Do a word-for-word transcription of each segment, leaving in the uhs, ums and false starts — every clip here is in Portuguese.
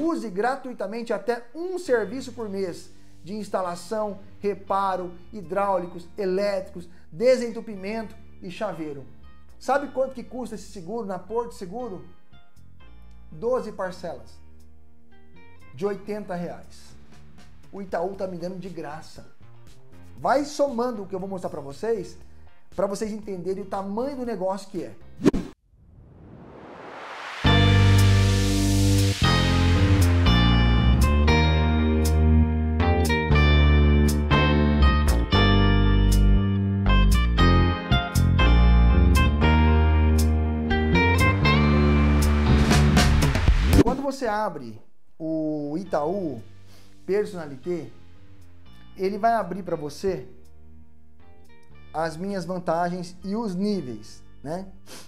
Use gratuitamente até um serviço por mês de instalação, reparo, hidráulicos, elétricos, desentupimento e chaveiro. Sabe quanto que custa esse seguro na Porto Seguro? doze parcelas de oitenta reais. O Itaú tá me dando de graça. Vai somando o que eu vou mostrar para vocês, para vocês entenderem o tamanho do negócio que é. Quando você abre o Itaú Personnalité, ele vai abrir para você as minhas vantagens e os níveis, né?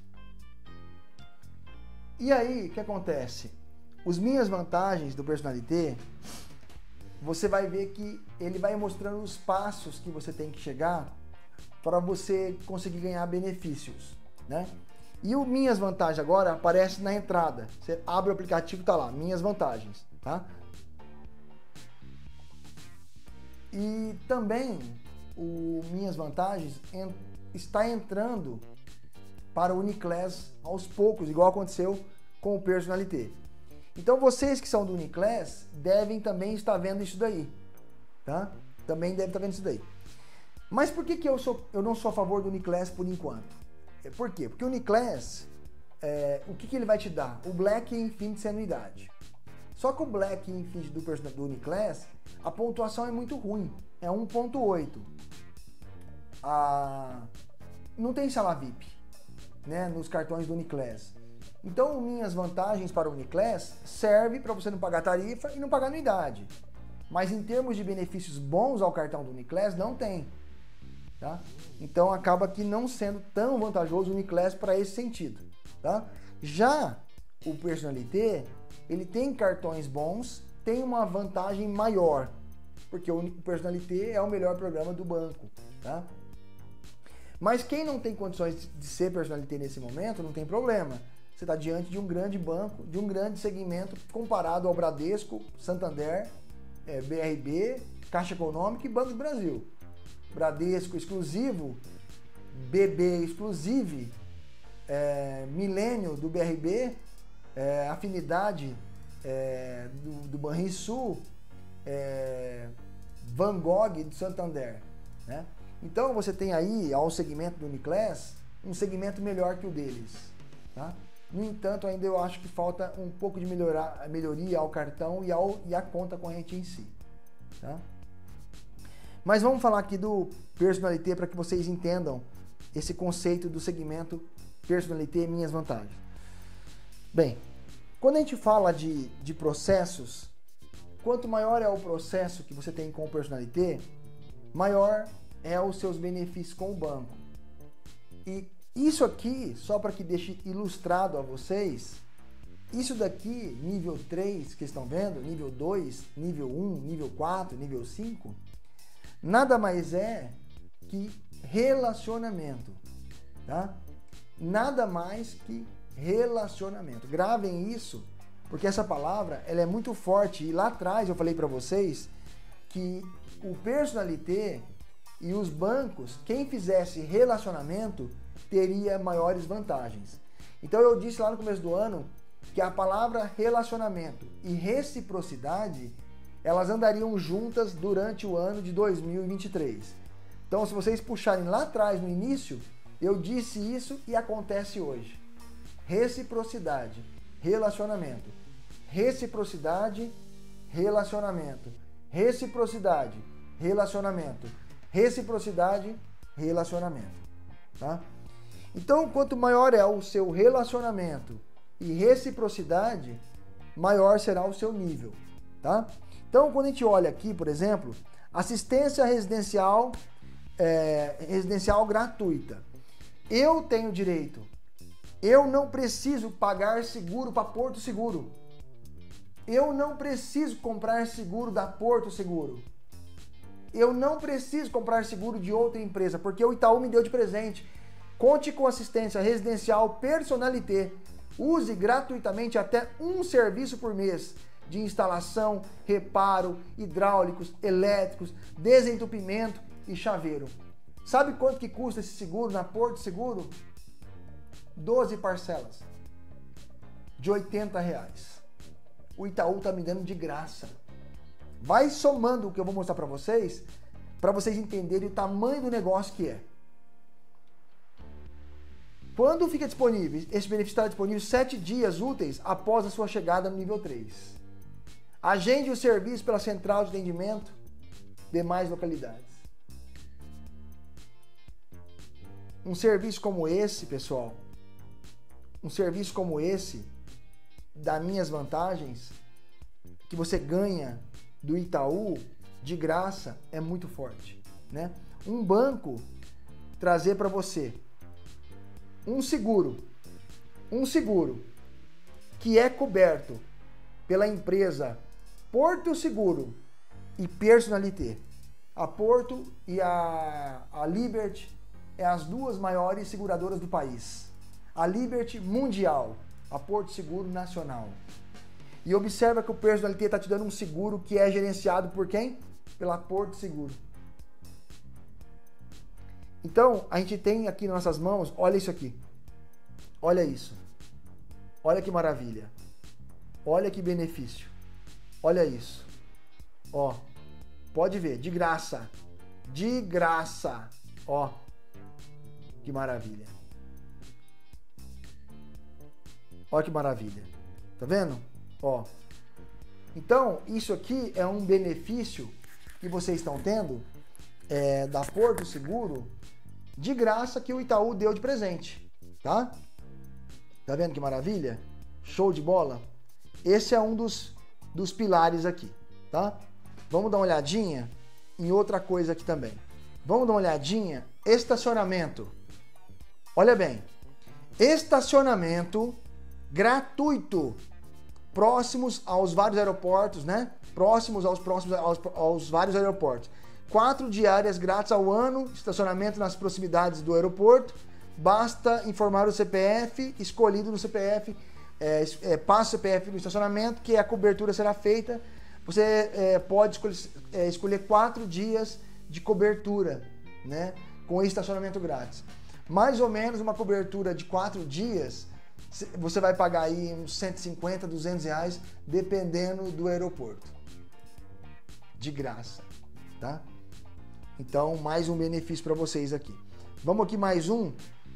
E aí, o que acontece? Os minhas vantagens do Personnalité, você vai ver que ele vai mostrando os passos que você tem que chegar para você conseguir ganhar benefícios, né? E o Minhas Vantagens agora aparece na entrada. Você abre o aplicativo e tá lá, Minhas Vantagens, tá? E também o Minhas Vantagens en- está entrando para o Uniclass aos poucos, igual aconteceu com o Personnalité. Então vocês que são do Uniclass devem também estar vendo isso daí, tá? Também devem estar vendo isso daí. Mas por que que eu, sou, eu não sou a favor do Uniclass por enquanto? Por quê? Porque o Uniclass, é, o que, que ele vai te dar? O Black Infinity sem anuidade. Só que o Black Infinity do, do Uniclass, a pontuação é muito ruim. É um ponto oito. Ah, não tem sala V I P, né, nos cartões do Uniclass. Então, minhas vantagens para o Uniclass serve para você não pagar tarifa e não pagar anuidade. Mas em termos de benefícios bons ao cartão do Uniclass, não tem. Tá? Então acaba que não sendo tão vantajoso o Uniclass para esse sentido, tá? Já o Personnalité, ele tem cartões bons, tem uma vantagem maior, porque o Personnalité é o melhor programa do banco, tá? Mas quem não tem condições de ser Personnalité nesse momento, não tem problema. Você está diante de um grande banco, de um grande segmento comparado ao Bradesco, Santander, é, B R B, Caixa Econômica e Banco do Brasil. Bradesco exclusivo, B B exclusive, é, Milênio do B R B, é, Afinidade é, do, do Banrisul, é, Van Gogh do Santander, né? Então você tem aí, ao segmento do Uniclass, um segmento melhor que o deles, tá? No entanto, ainda eu acho que falta um pouco de melhorar, melhoria ao cartão e, ao, e à conta corrente em si, tá? Mas vamos falar aqui do Personnalité para que vocês entendam esse conceito do segmento Personnalité e minhas vantagens. Bem, quando a gente fala de, de processos, quanto maior é o processo que você tem com o Personnalité, maior é os seus benefícios com o banco. E isso aqui, só para que deixe ilustrado a vocês, isso daqui, nível três, que estão vendo, nível dois, nível um, nível quatro, nível cinco, nada mais é que relacionamento, tá? Nada mais que relacionamento. Gravem isso, porque essa palavra ela é muito forte. E lá atrás eu falei para vocês que o Personnalité e os bancos, quem fizesse relacionamento, teria maiores vantagens. Então eu disse lá no começo do ano que a palavra relacionamento e reciprocidade, elas andariam juntas durante o ano de dois mil e vinte e três. Então, se vocês puxarem lá atrás, no início, eu disse isso e acontece hoje. Reciprocidade, relacionamento. Reciprocidade, relacionamento. Reciprocidade, relacionamento. Reciprocidade, relacionamento. Tá? Então, quanto maior é o seu relacionamento e reciprocidade, maior será o seu nível. Tá? Então, quando a gente olha aqui, por exemplo, assistência residencial, é, residencial gratuita. Eu tenho direito. Eu não preciso pagar seguro para Porto Seguro. Eu não preciso comprar seguro da Porto Seguro. Eu não preciso comprar seguro de outra empresa, porque o Itaú me deu de presente. Conte com assistência residencial Personnalité. Use gratuitamente até um serviço por mês de instalação, reparo, hidráulicos, elétricos, desentupimento e chaveiro. Sabe quanto que custa esse seguro na Porto Seguro? doze parcelas de oitenta reais. O Itaú tá me dando de graça. Vai somando o que eu vou mostrar para vocês, para vocês entenderem o tamanho do negócio que é. Quando fica disponível? Esse benefício está disponível sete dias úteis após a sua chegada no nível três. Agende o serviço pela central de atendimento de mais localidades. Um serviço como esse, pessoal, um serviço como esse, das minhas vantagens, que você ganha do Itaú de graça, é muito forte, né? Um banco trazer para você um seguro, um seguro que é coberto pela empresa Porto Seguro e Personalité. A Porto e a, a Liberty é as duas maiores seguradoras do país. A Liberty mundial, a Porto Seguro nacional. E observa que o Personalité está te dando um seguro que é gerenciado por quem? Pela Porto Seguro. Então, a gente tem aqui nas nossas mãos, olha isso aqui. Olha isso. Olha que maravilha. Olha que benefício. Olha isso. Ó, pode ver, de graça. De graça. Ó, que maravilha. Olha que maravilha. Tá vendo? Ó. Então, isso aqui é um benefício que vocês estão tendo é, da Porto Seguro de graça que o Itaú deu de presente, tá? Tá vendo que maravilha? Show de bola? Esse é um dos, dos pilares aqui, tá? Vamos dar uma olhadinha em outra coisa aqui também. Vamos dar uma olhadinha, estacionamento. Olha bem, estacionamento gratuito, próximos aos vários aeroportos, né? Próximos aos próximos aos, aos vários aeroportos. Quatro diárias grátis ao ano, estacionamento nas proximidades do aeroporto. Basta informar o C P F, escolhido no C P F, é, é, passa o C P F no estacionamento, que a cobertura será feita. Você é, pode escolher, é, escolher quatro dias de cobertura, né? Com estacionamento grátis. Mais ou menos uma cobertura de quatro dias, você vai pagar aí uns cento e cinquenta, duzentos reais, dependendo do aeroporto. De graça, tá? Então, mais um benefício para vocês aqui. Vamos aqui mais um.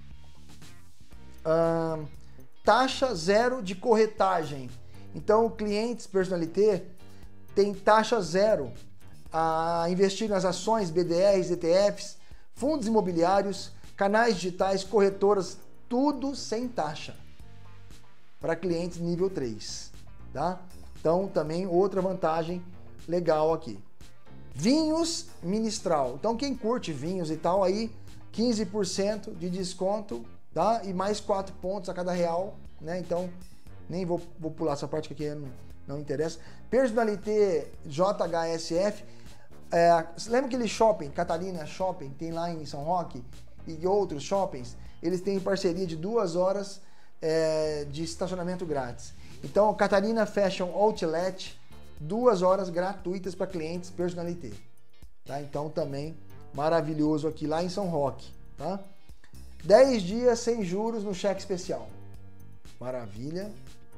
Uh, taxa zero de corretagem. Então, clientes Personalité tem taxa zero a investir nas ações, B D Rs, E T Fs, fundos imobiliários, canais digitais, corretoras, tudo sem taxa para clientes nível três, tá? Então, também outra vantagem legal aqui. Vinhos Ministral. Então, quem curte vinhos e tal, aí quinze por cento de desconto, tá? E mais quatro pontos a cada real, né? Então, nem vou, vou pular essa parte que aqui não, não interessa. Personalité J H S F. É, lembra aquele shopping, Catarina Shopping, tem lá em São Roque e outros shoppings? Eles têm parceria de duas horas é, de estacionamento grátis. Então, Catarina Fashion Outlet, duas horas gratuitas para clientes Personalité. Tá? Então, também maravilhoso aqui lá em São Roque. Tá? dez dias sem juros no cheque especial. Maravilha.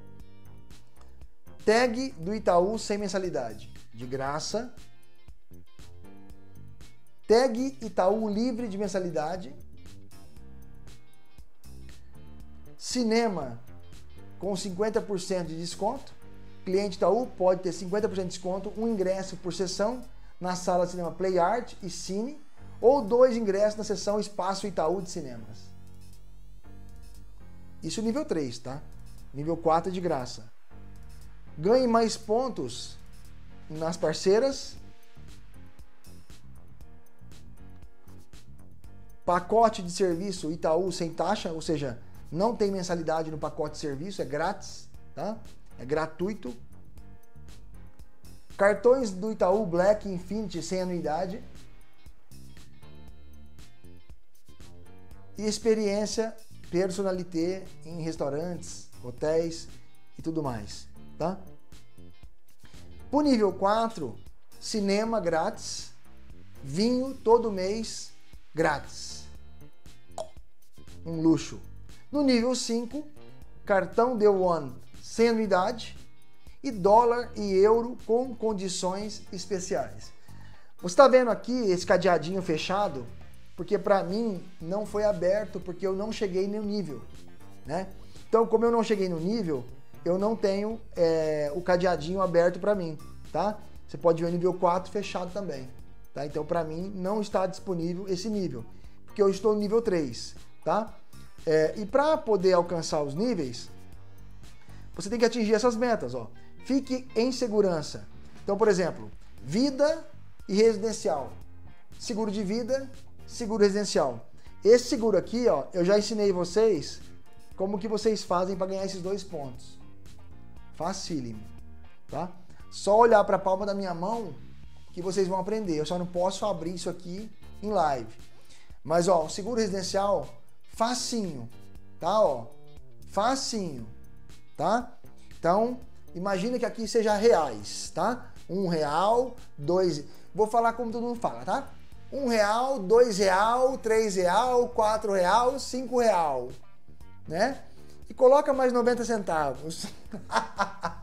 Tag do Itaú sem mensalidade. De graça. Tag Itaú livre de mensalidade. Cinema com cinquenta por cento de desconto. Cliente Itaú pode ter cinquenta por cento de desconto, um ingresso por sessão na sala de cinema Play Art e Cine, ou dois ingressos na sessão Espaço Itaú de Cinemas. Isso nível três, tá? Nível quatro é de graça. Ganhe mais pontos nas parceiras. Pacote de serviço Itaú sem taxa, ou seja, não tem mensalidade no pacote de serviço, é grátis, tá? É gratuito. Cartões do Itaú Black Infinity sem anuidade. E experiência Personalité em restaurantes, hotéis e tudo mais, tá? Pro nível quatro, cinema grátis, vinho todo mês grátis. Um luxo. No nível cinco, cartão The One sem anuidade e dólar e euro com condições especiais. Você está vendo aqui esse cadeadinho fechado? Porque para mim não foi aberto porque eu não cheguei no nível, né? Então, como eu não cheguei no nível, eu não tenho é, o cadeadinho aberto para mim, tá? Você pode ver o nível quatro fechado também, tá? Então, para mim, não está disponível esse nível, porque eu estou no nível três, tá? É, e para poder alcançar os níveis, você tem que atingir essas metas, ó. Fique em segurança. Então, por exemplo, vida e residencial. Seguro de vida, seguro residencial. Esse seguro aqui, ó, eu já ensinei vocês como que vocês fazem para ganhar esses dois pontos. Facílimo, tá? Só olhar para a palma da minha mão que vocês vão aprender. Eu só não posso abrir isso aqui em live. Mas, ó, o seguro residencial, facinho, tá? Ó, facinho, tá? Então, imagina que aqui seja reais, tá? Um real, dois... Vou falar como todo mundo fala, tá? Um real, dois real, três real, quatro real, cinco real, né? E coloca mais noventa centavos.